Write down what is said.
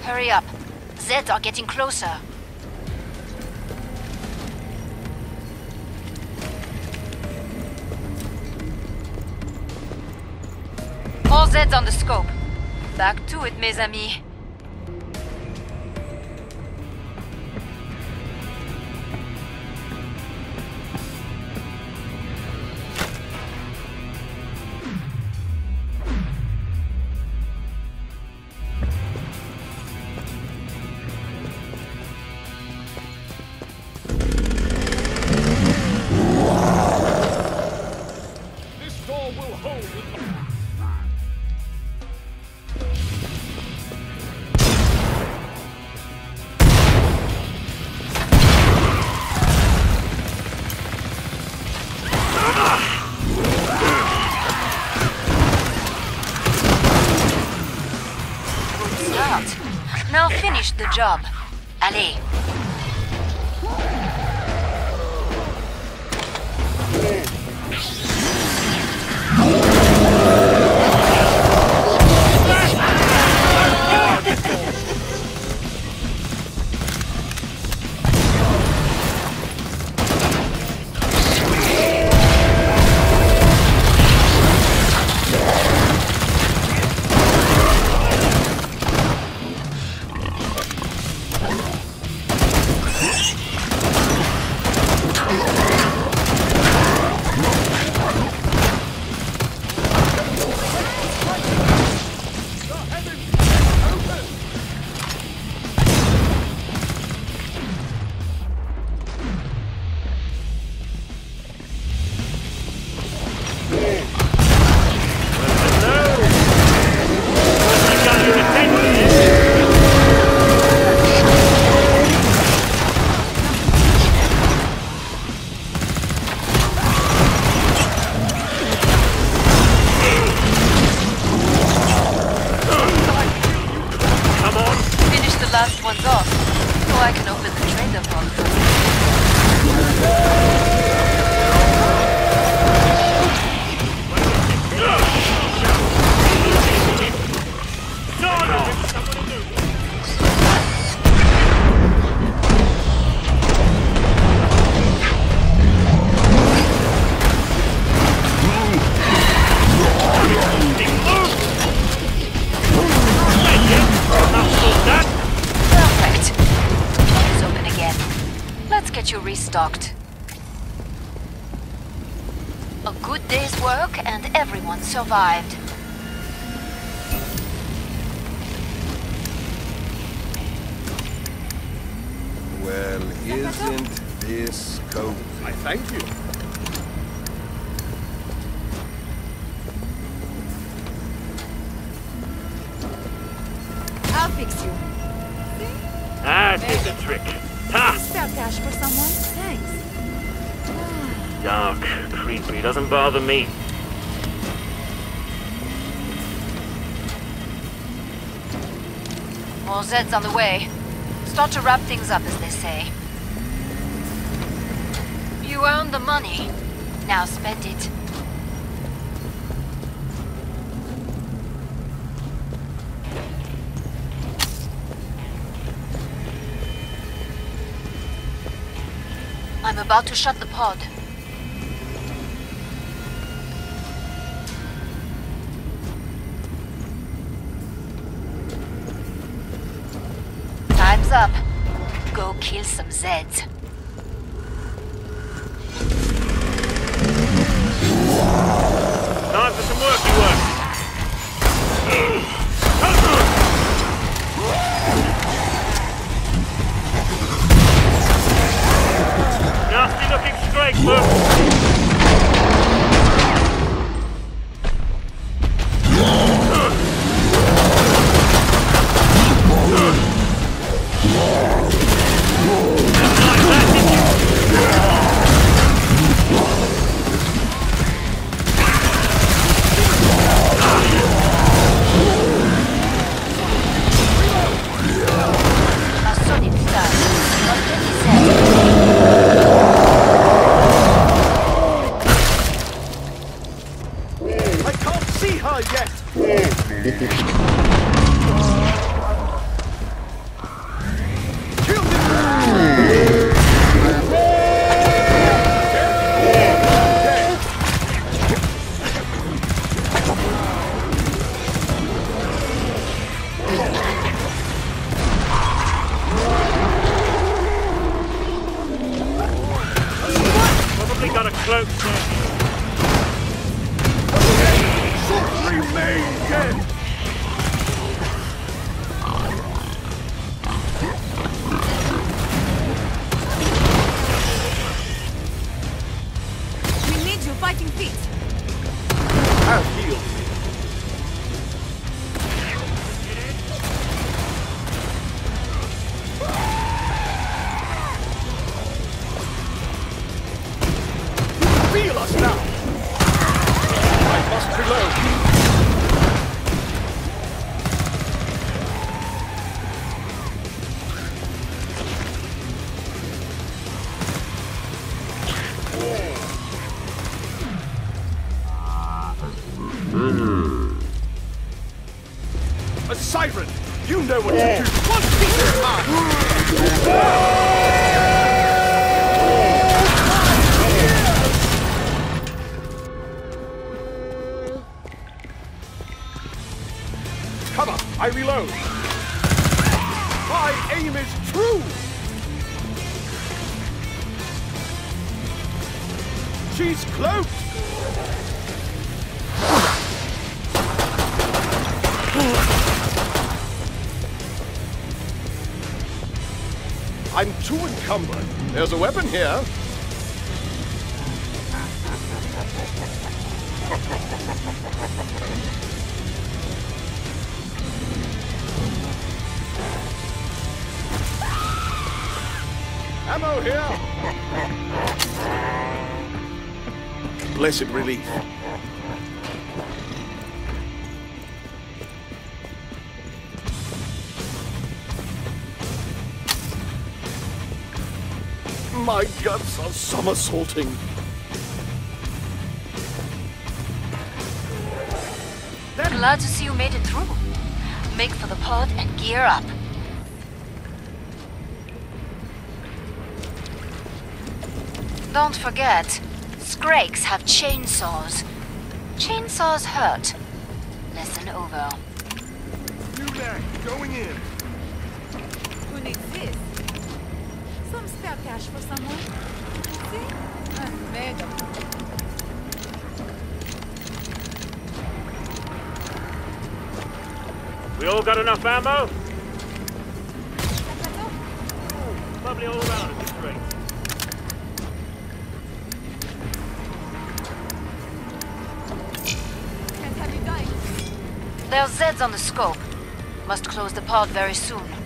Hurry up. Zeds are getting closer. All Zeds on the scope. Back to it, mes amis. Now finish the job. Allez. Last one's off, so I can open the trader pod first. Get you restocked. A good day's work and everyone survived. Well, isn't this cozy? I thank you. I'll fix you. Ah, here's a trick. Ha! Spare cash for someone? Thanks. Dark, creepy, doesn't bother me. More Zeds on the way. Start to wrap things up, as they say. You earned the money. Now spend it. I'm about to shut the pod. Time's up. Go kill some Zeds. Time for some worky work. Nasty looking strike, look. cloak dead. Remain dead! We need you fighting feet. I'll heal. Feel us now! I must reload. A siren! You know what to do! One piece at a time! Cover! I reload! My aim is true! She's cloaked! I'm too encumbered. There's a weapon here. Ammo here. Blessed relief. My guts are somersaulting. Glad to see you made it through. Make for the pod and gear up. Don't forget, Skrakes have chainsaws. Chainsaws hurt. Lesson over. New going in. Who needs this? Some spare cash for someone. See? I'm made of. We all got enough ammo? Probably all around at this rate. Can't have you dying. There are Zeds on the scope. Must close the pod very soon.